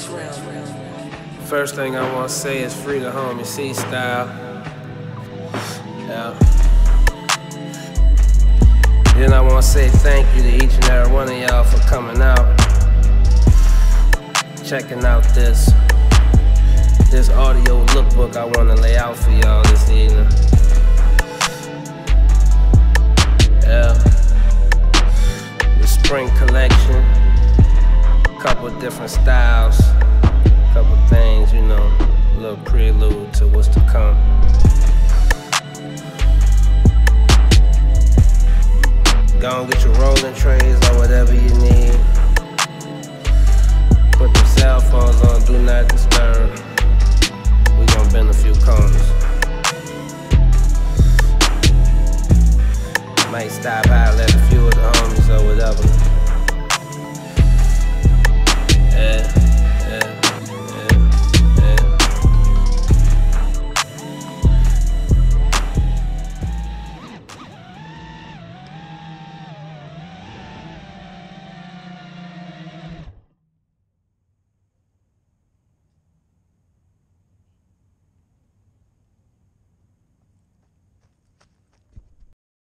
First thing I want to say is free the homie Steele. Yeah. Then I want to say thank you to each and every one of y'all for coming out, checking out this audio lookbook I want to lay out for y'all this evening. Yeah. The spring collection, couple different styles, couple things, you know, a little prelude to what's to come. Go and get your rolling trays or whatever you need. Put the cell phones on, do not disturb. We gonna bend a few corners. Might stop by